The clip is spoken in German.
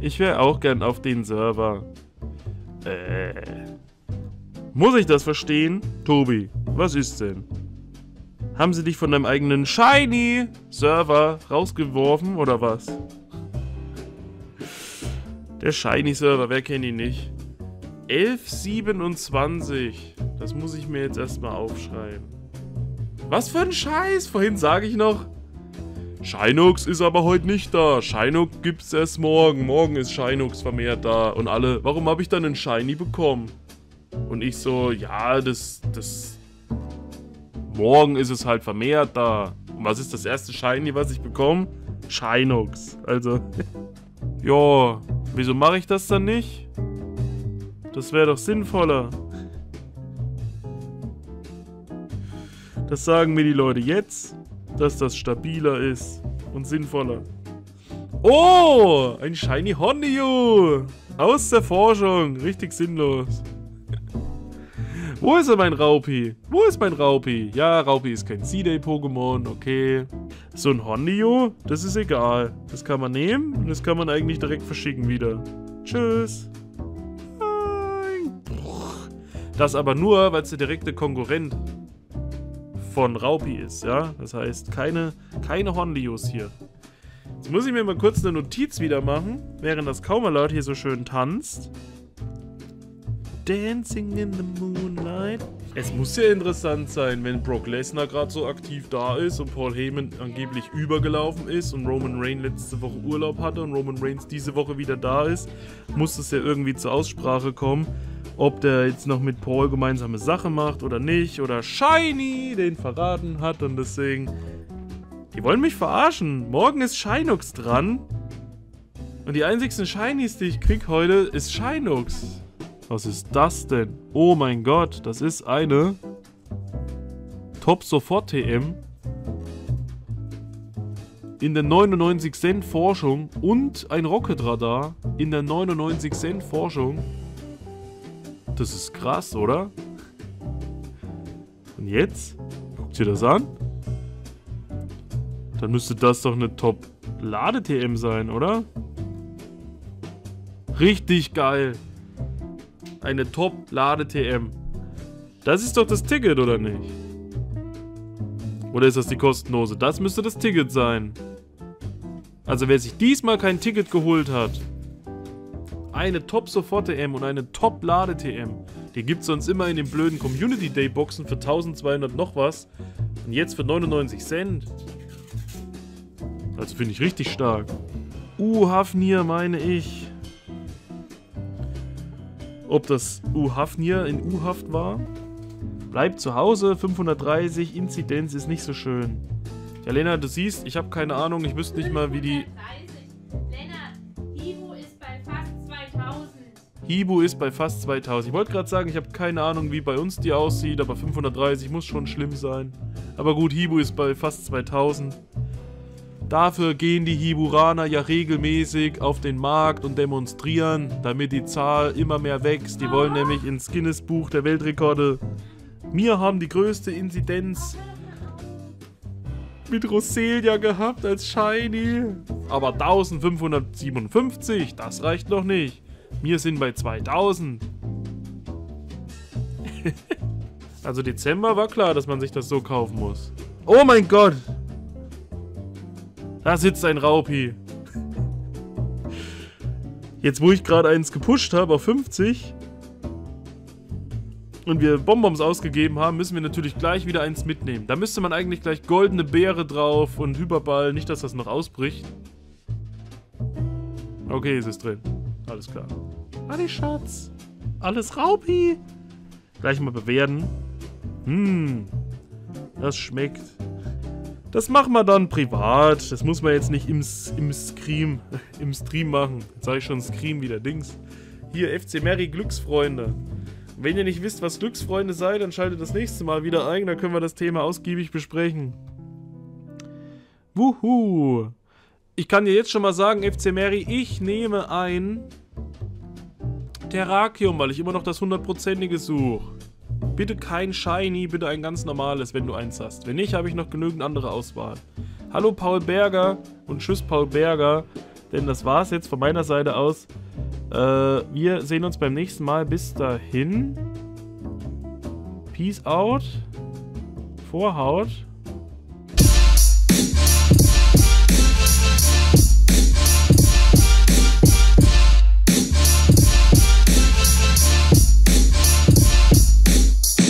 Ich wäre auch gern auf den Server. Muss ich das verstehen? Tobi, was ist denn? Haben sie dich von deinem eigenen Shiny-Server rausgeworfen, oder was? Der Shiny-Server, wer kennt ihn nicht? 1127. Das muss ich mir jetzt erstmal aufschreiben. Was für ein Scheiß? Vorhin sage ich noch, Shinux ist aber heute nicht da. Shinux gibt's erst morgen. Morgen ist Shinux vermehrt da. Und alle, warum habe ich dann einen Shiny bekommen? Und ich so, ja, morgen ist es halt vermehrt da. Und was ist das erste Shiny, was ich bekomme? Shinux. Also, ja, wieso mache ich das dann nicht? Das wäre doch sinnvoller. Das sagen mir die Leute jetzt, dass das stabiler ist und sinnvoller. Oh, ein Shiny Hondio aus der Forschung. Richtig sinnlos. Wo ist mein Raupi? Wo ist mein Raupi? Ja, Raupi ist kein C-Day-Pokémon, okay. So ein Hondio, das ist egal. Das kann man nehmen und das kann man eigentlich direkt verschicken wieder. Tschüss. Das aber nur, weil es der direkte Konkurrent von Raupi ist, ja. Das heißt, keine Hondios hier. Jetzt muss ich mir mal kurz eine Notiz wieder machen, während das Kaumerlaut hier so schön tanzt. Dancing in the Moonlight. Es muss ja interessant sein, wenn Brock Lesnar gerade so aktiv da ist und Paul Heyman angeblich übergelaufen ist und Roman Reigns letzte Woche Urlaub hatte und Roman Reigns diese Woche wieder da ist, muss es ja irgendwie zur Aussprache kommen, ob der jetzt noch mit Paul gemeinsame Sache macht oder nicht, oder Shiny den verraten hat, und deswegen, die wollen mich verarschen. Morgen ist Shinux dran und die einzigsten Shinies, die ich krieg heute, ist Shinux. Was ist das denn? Oh mein Gott, das ist eine Top-Sofort-TM in der 99 Cent Forschung und ein Rocket Radar in der 99 Cent Forschung. Das ist krass, oder? Und jetzt? Guckt ihr das an? Dann müsste das doch eine Top-Lade-TM sein, oder? Richtig geil. Eine Top-Lade-TM. Das ist doch das Ticket, oder nicht? Oder ist das die kostenlose? Das müsste das Ticket sein. Also wer sich diesmal kein Ticket geholt hat, eine Top-Sofort-TM und eine Top-Lade-TM, die gibt es sonst immer in den blöden Community-Day-Boxen für 1200 noch was. Und jetzt für 99 Cent. Also finde ich richtig stark. Hafnir meine ich. Ob das Hafnir in U-Haft war? Bleibt zu Hause, 530, Inzidenz ist nicht so schön. Ja, Lena, du siehst, ich habe keine Ahnung, ich wüsste nicht mal, wie die... Lennart, Hibu ist bei fast 2000. Hibu ist bei fast 2000. Ich wollte gerade sagen, ich habe keine Ahnung, wie bei uns die aussieht, aber 530 muss schon schlimm sein. Aber gut, Hibu ist bei fast 2000. Dafür gehen die Hiburaner ja regelmäßig auf den Markt und demonstrieren, damit die Zahl immer mehr wächst. Die wollen nämlich ins Guinness-Buch der Weltrekorde. Wir haben die größte Inzidenz mit Roselia gehabt als Shiny. Aber 1557, das reicht noch nicht. Wir sind bei 2000. Also Dezember war klar, dass man sich das so kaufen muss. Oh mein Gott! Da sitzt ein Raupi. Jetzt, wo ich gerade eins gepusht habe auf 50 und wir Bonbons ausgegeben haben, müssen wir natürlich gleich wieder eins mitnehmen. Da müsste man eigentlich gleich goldene Beere drauf und Hyperball, nicht, dass das noch ausbricht. Okay, es ist drin. Alles klar. Alle Schatz. Alles Raupi. Gleich mal bewerten. Das schmeckt. Das machen wir dann privat. Das muss man jetzt nicht im Stream machen. Jetzt sage ich schon Scream wieder. Dings. Hier, FC Mary Glücksfreunde. Wenn ihr nicht wisst, was Glücksfreunde seid, dann schaltet das nächste Mal wieder ein. Dann können wir das Thema ausgiebig besprechen. Wuhu. Ich kann dir jetzt schon mal sagen, FC Mary, ich nehme ein Terrakium, weil ich immer noch das 100%ige suche. Bitte kein Shiny, bitte ein ganz normales, wenn du eins hast. Wenn nicht, habe ich noch genügend andere Auswahl. Hallo Paul Berger und tschüss Paul Berger. Denn das war's jetzt von meiner Seite aus. Wir sehen uns beim nächsten Mal. Bis dahin. Peace out. Vorhaut.